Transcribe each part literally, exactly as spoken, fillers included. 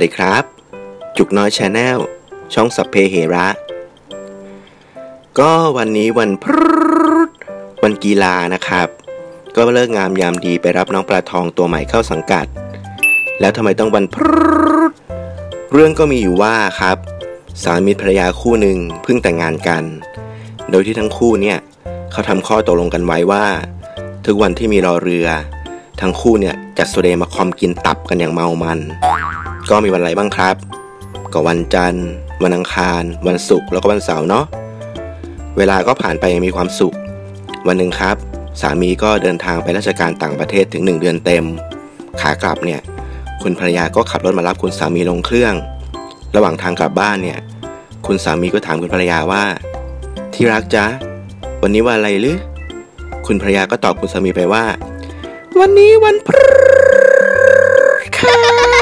ดีครับจุกน้อยชาแนลช่องสัพเพเหระก็วันนี้วันพฤหัสวันกีฬานะครับก็เลิกงามยามดีไปรับน้องปลาทองตัวใหม่เข้าสังกัดแล้วทำไมต้องวันพฤหัสเรื่องก็มีอยู่ว่าครับสามีภรรยาคู่หนึ่งเพิ่งแต่งงานกันโดยที่ทั้งคู่เนี่ยเขาทำข้อตกลงกันไว้ว่าทุกวันที่มีรอเรือทั้งคู่เนี่ยจัดโซเดมาคอมกินตับกันอย่างเมามันก็มีวันอะไรบ้างครับก็วันจันทร์วันอังคารวันศุกร์แล้วก็วันเสาร์เนาะเวลาก็ผ่านไปอย่างมีความสุขวันหนึ่งครับสามีก็เดินทางไปราชการต่างประเทศถึงหนึ่งเดือนเต็มขากลับเนี่ยคุณภรรยาก็ขับรถมารับคุณสามีลงเครื่องระหว่างทางกลับบ้านเนี่ยคุณสามีก็ถามคุณภรรยาว่าที่รักจ๊ะวันนี้วันอะไรหรือคุณภรรยาก็ตอบคุณสามีไปว่าวันนี้วันพฤหัสค่ะ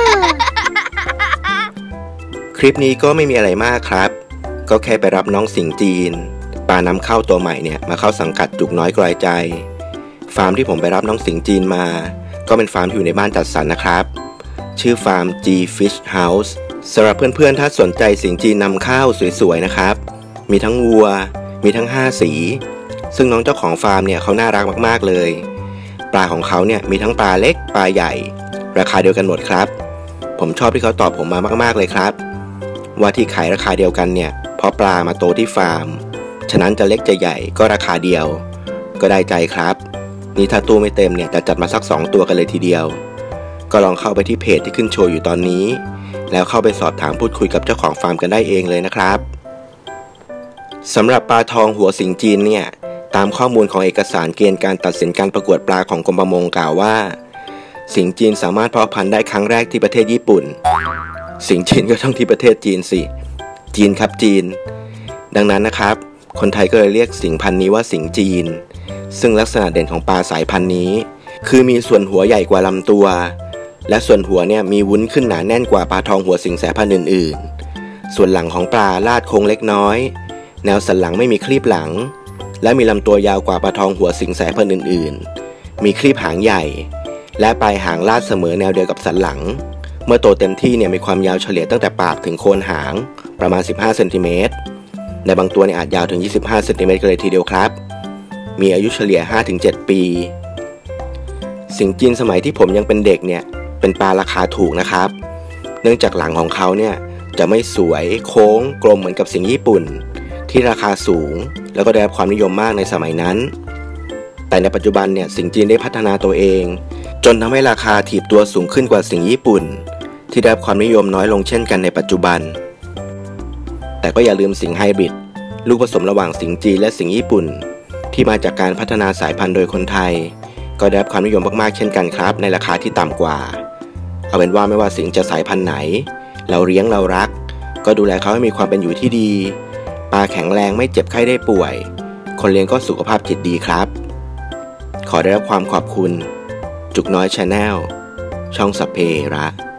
คลิปนี้ก็ไม่มีอะไรมากครับก็แค่ไปรับน้องสิงจีนปลานำเข้าตัวใหม่เนี่ยมาเข้าสังกัดจุกน้อยกลอยใจฟาร์มที่ผมไปรับน้องสิงจีนมาก็เป็นฟาร์มที่อยู่ในบ้านจัดสรรนะครับชื่อฟาร์ม G Fish House สำหรับเพื่อนๆถ้าสนใจสิงจีนนำเข้าสวยๆนะครับมีทั้งวัวมีทั้งห้าสีซึ่งน้องเจ้าของฟาร์มเนี่ยเขาน่ารักมากๆเลยปลาของเขาเนี่ยมีทั้งปลาเล็กปลาใหญ่ราคาเดียวกันหมดครับผมชอบที่เขาตอบผมมามากๆเลยครับว่าที่ขายราคาเดียวกันเนี่ยเพราะปลามาโตที่ฟาร์มฉะนั้นจะเล็กจะใหญ่ก็ราคาเดียวก็ได้ใจครับนี่ถ้าตู้ไม่เต็มเนี่ยจะจัดมาสักสองตัวกันเลยทีเดียวก็ลองเข้าไปที่เพจที่ขึ้นโชว์อยู่ตอนนี้แล้วเข้าไปสอบถามพูดคุยกับเจ้าของฟาร์มกันได้เองเลยนะครับสำหรับปลาทองหัวสิงจีนเนี่ยตามข้อมูลของเอกสารเกณฑ์การตัดสินการประกวดปลาของกรมประมงกล่าวว่าสิงจีนสามารถเพาะพันธุ์ได้ครั้งแรกที่ประเทศญี่ปุ่นสิงจีนก็ต้องที่ประเทศจีนสิจีนครับจีนดังนั้นนะครับคนไทยก็เลยเรียกสิงพันธุ์นี้ว่าสิงจีนซึ่งลักษณะเด่นของปลาสายพันธุ์นี้คือมีส่วนหัวใหญ่กว่าลำตัวและส่วนหัวเนี่ยมีวุ้นขึ้นหนาแน่นกว่าปลาทองหัวสิงสายพันธุ์อื่นๆส่วนหลังของปลาลาดโค้งเล็กน้อยแนวสันหลังไม่มีคลีบหลังและมีลำตัวยาวกว่าปลาทองหัวสิงสายพันธุ์อื่นๆมีคลีบหางใหญ่และปลายหางลาดเสมอแนวเดียวกับสันหลังเมื่อโตเต็มที่เนี่ยมีความยาวเฉลี่ยตั้งแต่ปากถึงโคนหางประมาณสิบห้าเซนติเมตรในบางตัวเนี่ยอาจยาวถึงยี่สิบห้าเซนติเมตรกันเลยทีเดียวครับมีอายุเฉลี่ย ห้าถึงเจ็ด ปีสิงจีนสมัยที่ผมยังเป็นเด็กเนี่ยเป็นปลาราคาถูกนะครับเนื่องจากหลังของเขาเนี่ยจะไม่สวยโค้งกลมเหมือนกับสิงญี่ปุ่นที่ราคาสูงแล้วก็ได้รับความนิยมมากในสมัยนั้นแต่ในปัจจุบันเนี่ยสิงจีนได้พัฒนาตัวเองจนทำให้ราคาถีบตัวสูงขึ้นกว่าสิงญี่ปุ่นที่ได้รับความนิยมน้อยลงเช่นกันในปัจจุบันแต่ก็อย่าลืมสิงไฮบริดลูกผสมระหว่างสิงจีนและสิงญี่ปุ่นที่มาจากการพัฒนาสายพันธุ์โดยคนไทยก็ได้รับความนิยมมากๆเช่นกันครับในราคาที่ต่ำกว่าเอาเป็นว่าไม่ว่าสิงจะสายพันธุ์ไหนเราเลี้ยงเรารักก็ดูแลเขาให้มีความเป็นอยู่ที่ดีปลาแข็งแรงไม่เจ็บไข้ได้ป่วยคนเลี้ยงก็สุขภาพจิตดีครับขอได้รับความขอบคุณจุกน้อยชาแนลช่องสัพเพเหระ